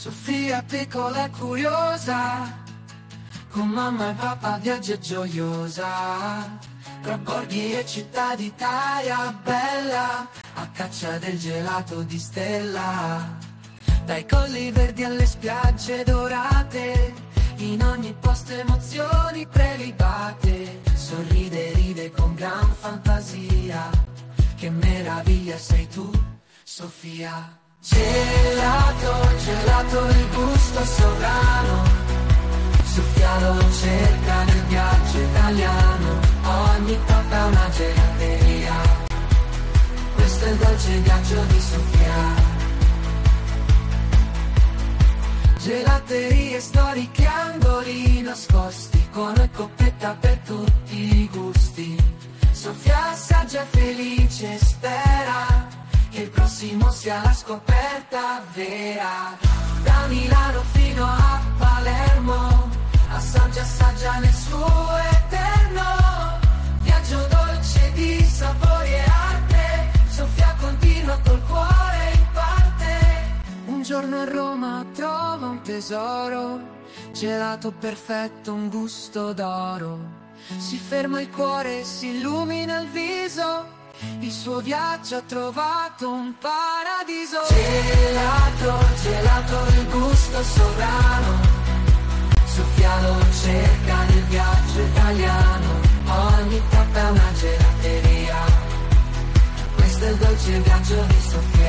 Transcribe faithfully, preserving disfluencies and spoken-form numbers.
Sofia piccola e curiosa, con mamma e papà viaggia gioiosa, tra borghi e città d'Italia bella, a caccia del gelato di Stella. Dai colli verdi alle spiagge dorate, in ogni posto emozioni prelibate. Sorride, ride con gran fantasia, che meraviglia sei tu, Sofia. Gelato, gelato, il gusto sovrano, Sofia lo cerca nel viaggio italiano. Ogni tappa è una gelateria, questo è il dolce viaggio di Sofia. Gelaterie storiche, angoli nascosti, con una coppetta per tutti i gusti. Sofia assaggia felice, spera che il prossimo sia la scoperta vera. Da Milano fino a Palermo, assaggia, assaggia nel suo eterno viaggio dolce di sapori e arte. Sofia continua col cuore in parte. Un giorno a Roma trova un tesoro, gelato perfetto, un gusto d'oro. Si ferma il cuore, si illumina il viso, il suo viaggio ha trovato un paradiso. Gelato, gelato, il gusto sovrano, Sofia lo cerca nel viaggio italiano. Ogni tappa è una gelateria, questo è il dolce viaggio di Sofia.